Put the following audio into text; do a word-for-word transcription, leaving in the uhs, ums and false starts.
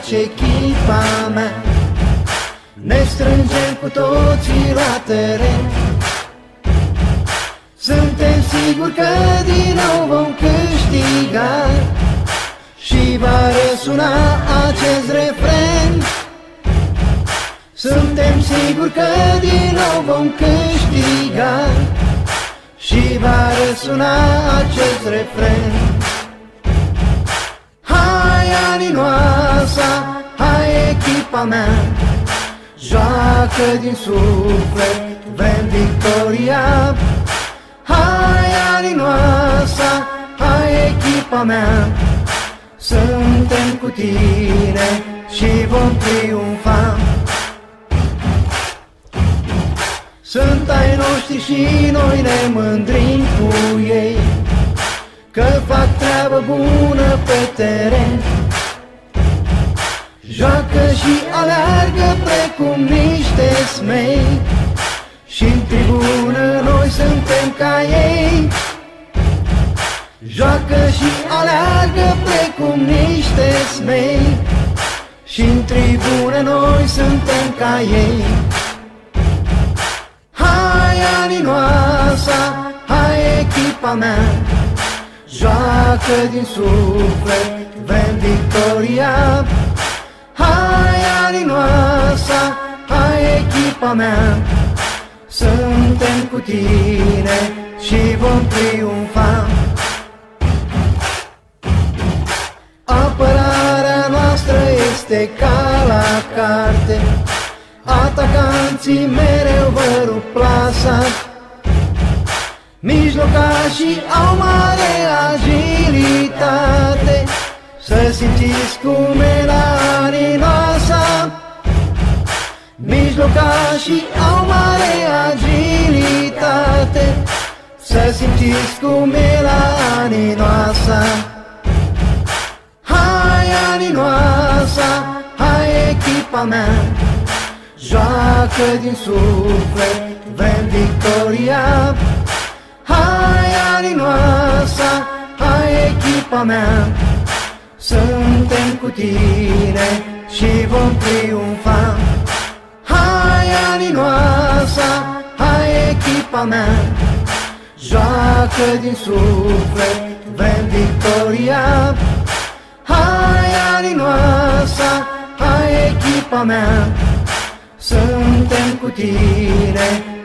face echipa mea. Ne strângem cu toții la teren. Suntem siguri că din nou vom câștiga și va răsuna acest refren. Suntem siguri că din nou vom câștiga și va răsuna acest refren. Hai Aninoasa, hai echipa mea, joacă din suflet, vrem victoria. Hai Aninoasa, hai echipa mea, suntem cu tine și vom triumfa. Sunt ai noștri și noi ne mândrim cu ei, că fac treabă bună pe teren. Joacă și aleargă precum niște smei, și-n tribună noi suntem ca ei. Joacă și aleargă precum niște smei, și-n tribună noi suntem ca ei. Hai Aninoasa, hai echipa mea, joacă din suflet, vrem victoria. Hai Aninoasa, hai echipa mea, suntem cu tine și vom triumfa. Apărarea noastră este ca la carte, atacanții mereu vă rup plasa. Mijlocașii au mare agilitate, să simțiți cum e la Aninoasa. Mijlocașii au mare agilitate, să simțiți cum e la Aninoasa. Hai Aninoasa, hai echipa mea, joacă din suflet, vrem victoria. Hai Aninoasa, hai echipa mea, suntem cu tine și vom triumfa. Hai Aninoasa, hai echipa mea, joacă din suflet, vrem victoria. Hai Aninoasa, hai echipa mea, suntem cu tine